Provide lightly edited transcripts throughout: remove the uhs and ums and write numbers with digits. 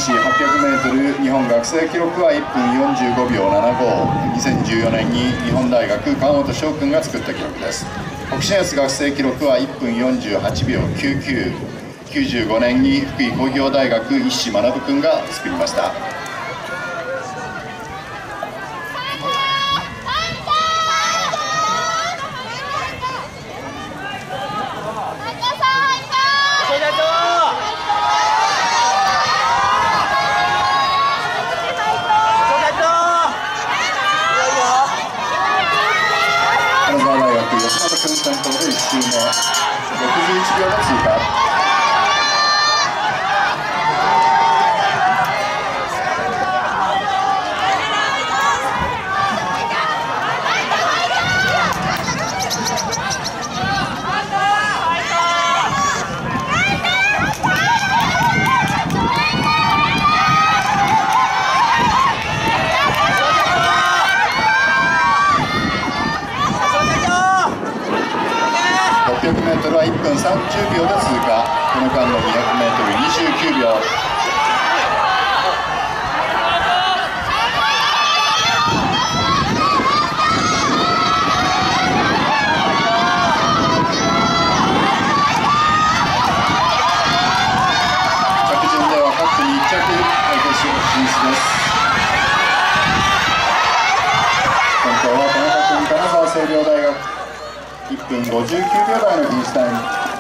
子 800m 日本学生記録は1分45秒75、2014年に日本大学川本翔君が作った記録です。北信越学生記録は1分48秒99、95年に福井工業大学石学君が作りました。先頭で1周目61秒の通過。600m は1分30秒で通過。この間の 200m29 秒。着順では各組1着決勝進出です。先頭は田中君、金沢星稜大学。1分59秒台のフィニッシュタイム。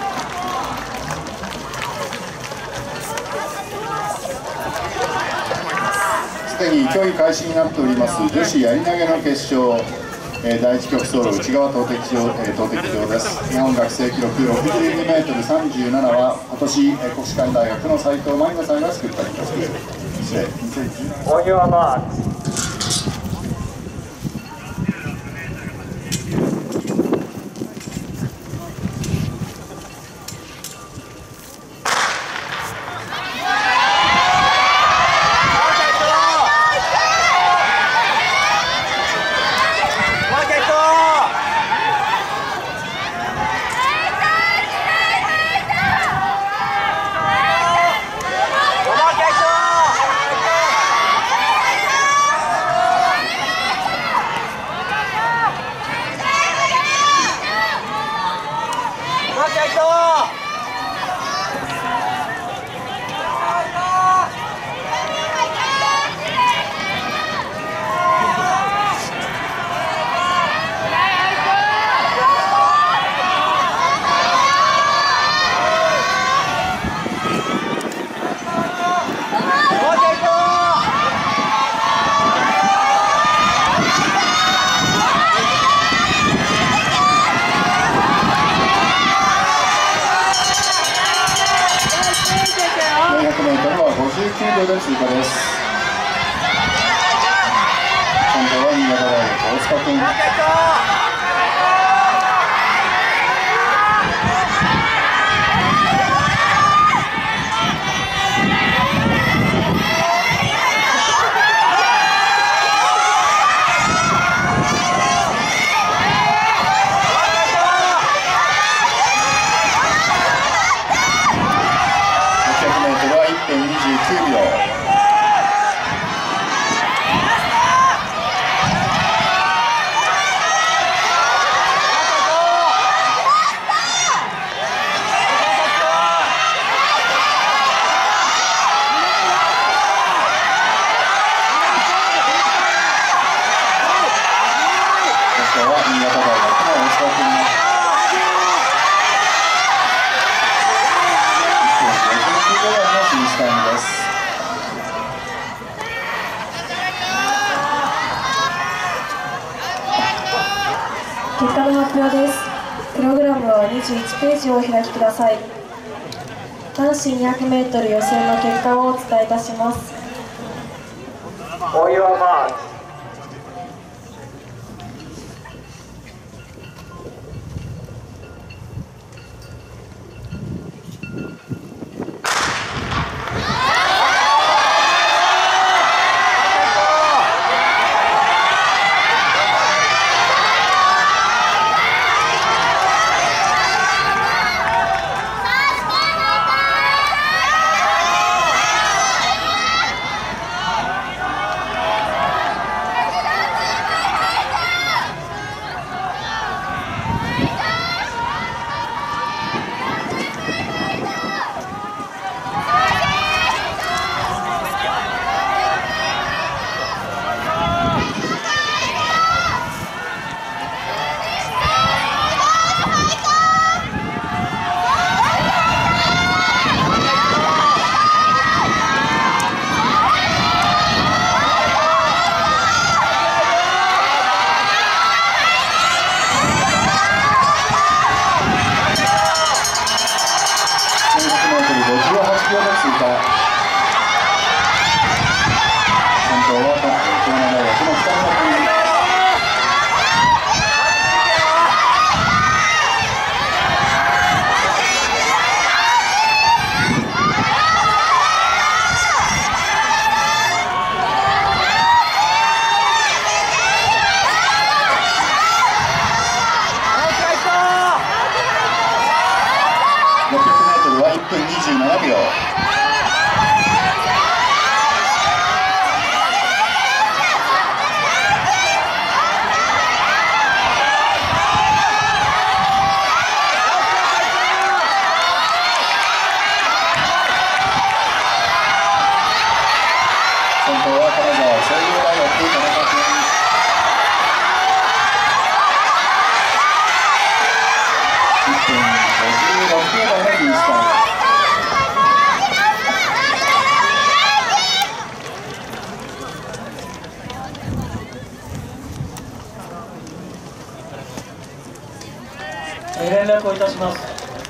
すでに競技開始になっております女子やり投げの決勝、第一曲走路内側投擲場です。日本学生記録 62m37 は今年国士舘大学の斉藤真理奈さんが作った記録。失礼、2017年。59秒で通過です。今度は新潟大学大塚君。600m は1分29秒。 結果の発表です。プログラムは21ページをお開きください。男子 200m 予選の結果をお伝えいたします。 先頭は金沢成業大学田中君。1分56秒台のフィニッシュタイム。 連絡をいたします。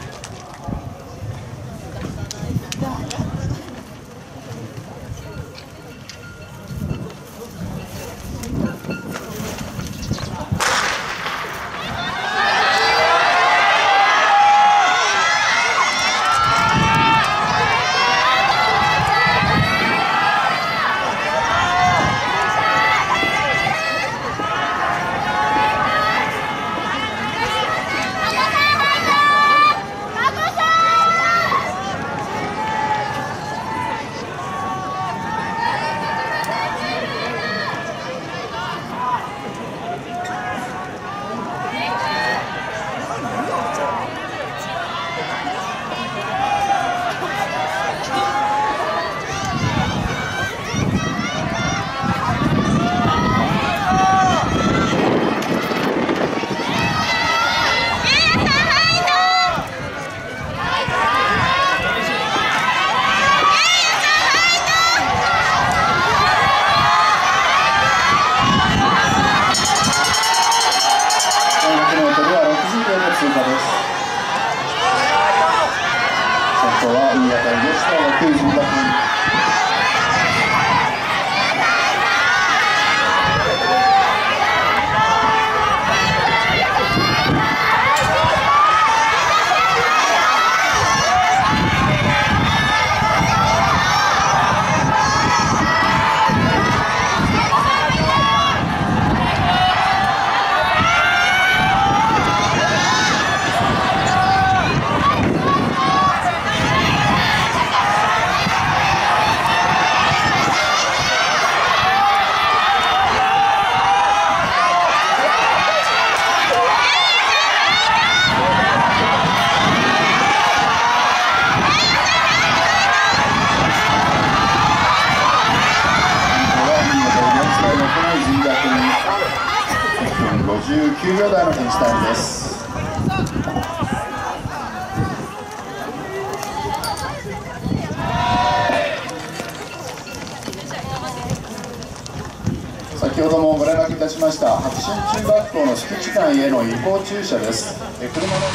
59秒台のフィニッシュタイムです。先ほどもご連絡いたしました白新中学校の敷地内への違法駐車です。車の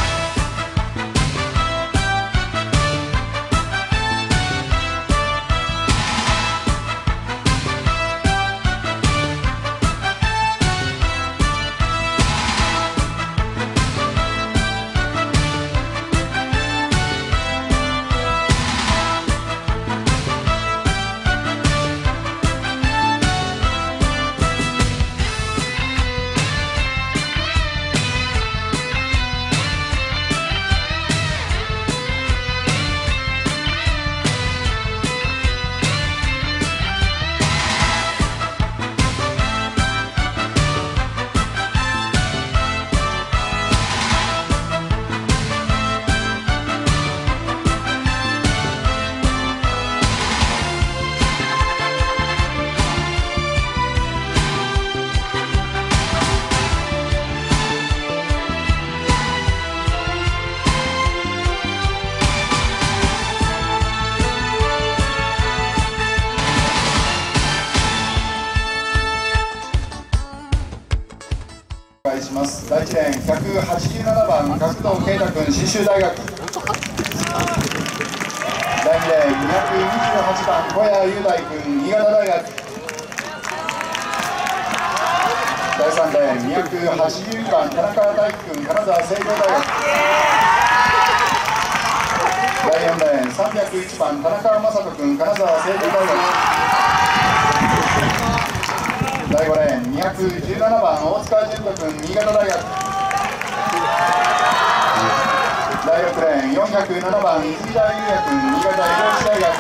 します。第1レーン187番角堂圭太君信州大学。第2レーン228番小谷雄大君新潟大学。第3レーン282番田中大輝君金沢成城大学。第4レーン301番田中正人君金沢成城大学。第5レーン217番大塚淳斗君新潟大学。第6レーン407番泉田裕也君新潟医療士大学。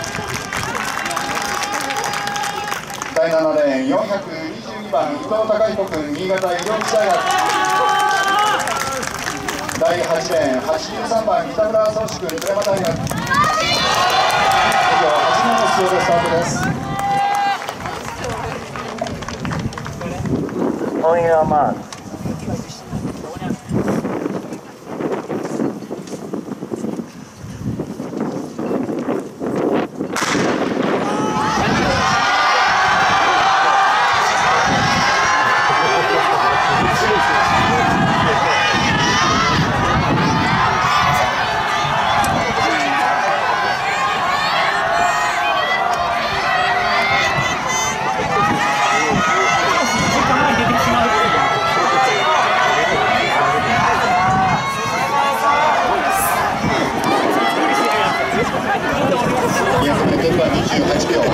第7レーン422番伊藤孝彦君新潟医療士大学。第8レーン83番北村宗志君富山大学。以上8名の出場でスタートです。 on your mark. 200mは28秒。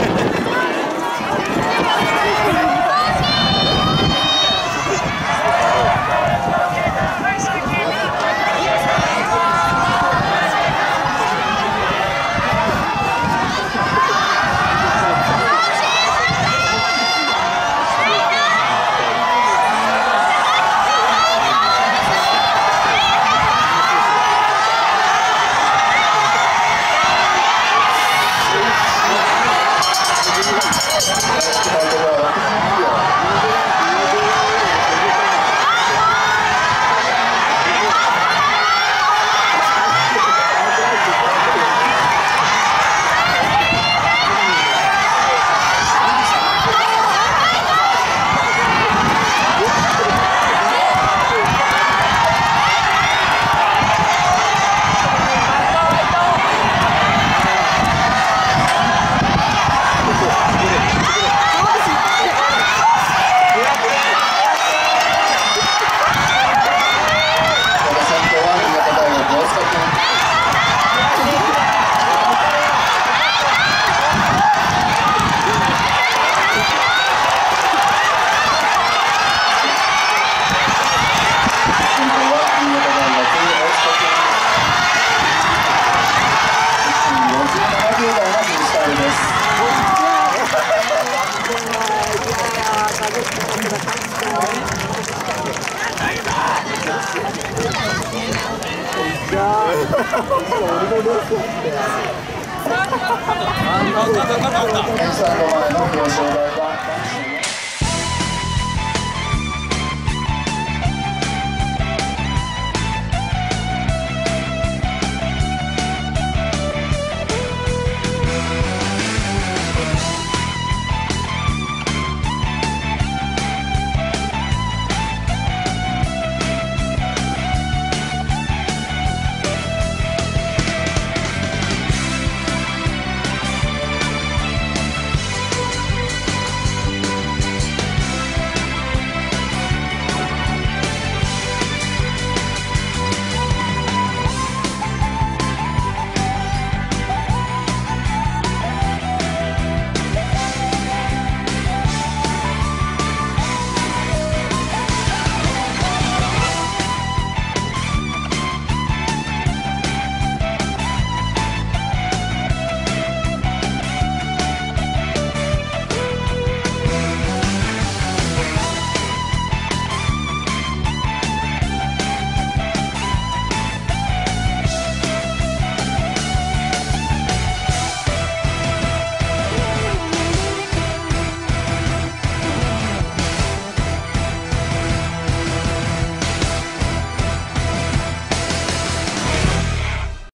スタンド前の表彰台は